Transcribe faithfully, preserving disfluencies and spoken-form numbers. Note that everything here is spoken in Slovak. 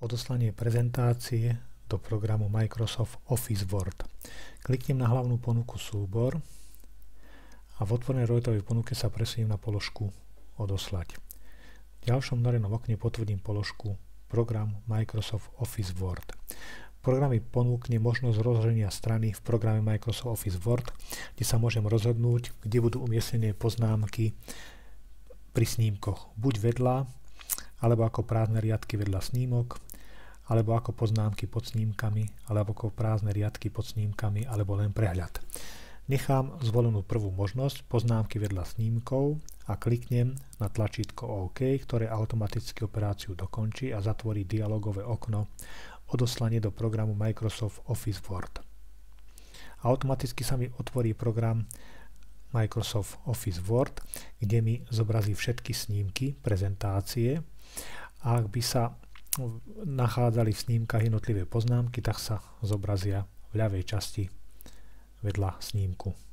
Odoslanie prezentácie do programu Microsoft Office Word. Kliknem na hlavnú ponuku Súbor a v otvorenej rojtovej ponuke sa presuniem na položku Odoslať. V ďalšom narenom okne potvrdím položku Program Microsoft Office Word. Program mi ponúkne možnosť rozloženia strany v programe Microsoft Office Word, kde sa môžem rozhodnúť, kde budú umiestnené poznámky pri snímkoch. Buď vedľa, alebo ako prázdne riadky vedľa snímok, alebo ako poznámky pod snímkami, alebo ako prázdne riadky pod snímkami, alebo len prehľad. Nechám zvolenú prvú možnosť, poznámky vedľa snímkov, a kliknem na tlačítko OK, ktoré automaticky operáciu dokončí a zatvorí dialogové okno Odoslanie do programu Microsoft Office Word. Automaticky sa mi otvorí program Microsoft Office Word, kde mi zobrazí všetky snímky prezentácie, a ak by sa nachádzali v snímkach jednotlivé poznámky, tak sa zobrazia v ľavej časti vedľa snímku.